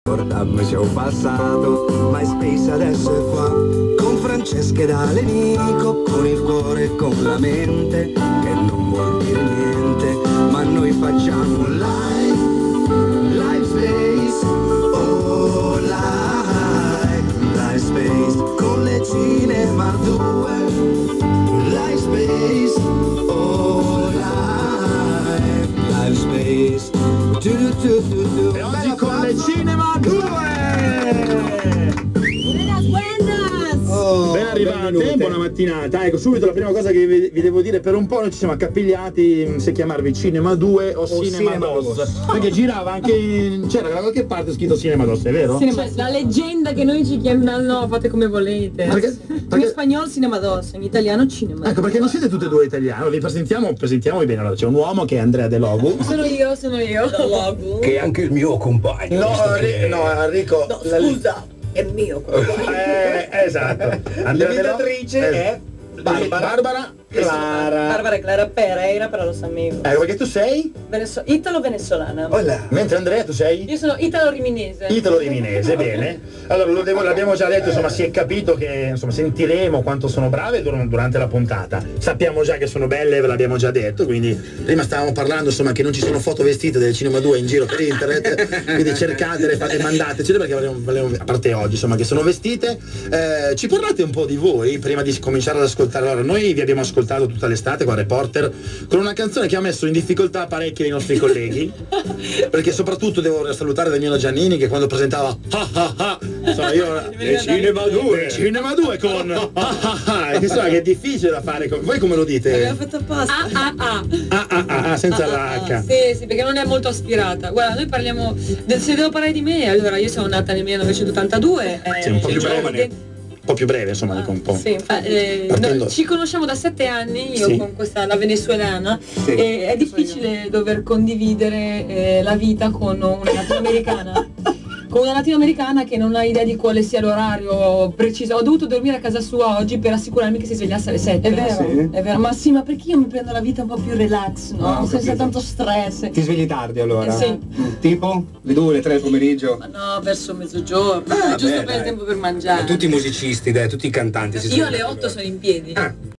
Ricordiamoci un passato, MySpace adesso è qua, con Francesca e D'Alenico, con il cuore e con la mente, che non vuol dire niente, ma noi facciamo live space, oh live space, con le Cinema 2, live space, oh live space, e oggi con le Cinema 2! Ben arrivate, buona mattinata. Ecco, subito la prima cosa che vi devo dire, per un po' noi ci siamo accapigliati se chiamarvi Cinema 2 o Cinema Dos, perché girava anche c'era da qualche parte scritto Cinema Dos, è vero? Cioè, la leggenda che noi ci chiamiamo, no, fate come volete. Perché? In spagnolo Cinema Dos, in italiano Cinema. Ecco, perché non siete tutte e due italiani, vi presentiamo bene. Allora, c'è un uomo che è Andrea De Logu. Sono io. che è anche il mio compagno. No, Enrico. No, scusa, è mio compagno. Esatto. Andrea De Logu è Barbara Clara. Barbara Clara Pereira, però lo sa meglio. Ecco, perché tu sei? Italo-venezuelana. Mentre Andrea tu sei? Io sono italo-riminese. Italo-riminese, bene. Allora l'abbiamo già detto, insomma, si è capito che insomma sentiremo quanto sono brave durante la puntata. Sappiamo già che sono belle, ve l'abbiamo già detto, quindi prima stavamo parlando insomma che non ci sono foto vestite del Cinema 2 in giro per internet, quindi cercatele e mandatecele perché volevo, a parte oggi, insomma, che sono vestite. Ci parlate un po' di voi prima di cominciare ad ascoltare. Allora, noi vi abbiamo ascoltato tutta l'estate qua Reporter con una canzone che ha messo in difficoltà parecchi dei nostri colleghi, perché soprattutto devo salutare Damiano Giannini che quando presentava insomma io Cinema 2 con insomma che è difficile da fare. Voi come lo dite? Abbiamo fatto apposta. Senza la H. Sì, perché non è molto aspirata. Guarda, noi parliamo se devo parlare di me, allora io sono nata nel 1982. Sì, un po' più giovane. Un po' più breve, insomma, dico un po'. Sì, ci conosciamo da 7 anni, io con la venezuelana, e è difficile dover condividere la vita con una latinoamericana. Con una latinoamericana che non ha idea di quale sia l'orario preciso. Ho dovuto dormire a casa sua oggi per assicurarmi che si svegliasse alle 7. È vero, sì? È vero, ma sì, ma perché io mi prendo la vita un po' più relax, no? Senza capito. tanto stress. Ti svegli tardi allora? Sì. Tipo? Le 2, le 3 del pomeriggio? Ma no, verso mezzogiorno, giusto per il tempo per mangiare. Tutti i musicisti, tutti i cantanti si Io svegliano alle 8 sono in piedi.